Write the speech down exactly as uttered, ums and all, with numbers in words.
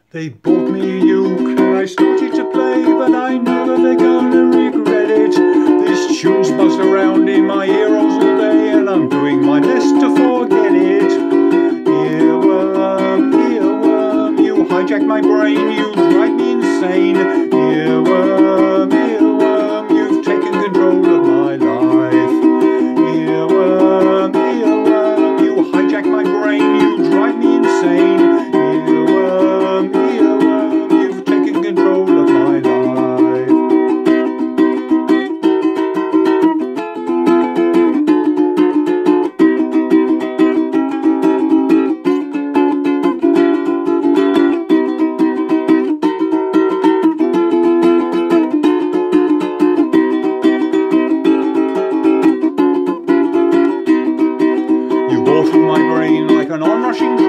They bought me a uke and I started to play, but I know that they're gonna regret it. This tune's buzzed around in my earholes all day, and I'm doing my best to forget it. Earworm, earworm, you hijack my brain, you drive me insane. Earworm, earworm, you've taken control of my life. Earworm, earworm, you hijack my brain, you drive me insane. Earworm, earworm, you've taken control of my life. You bore through my brain like an onrushing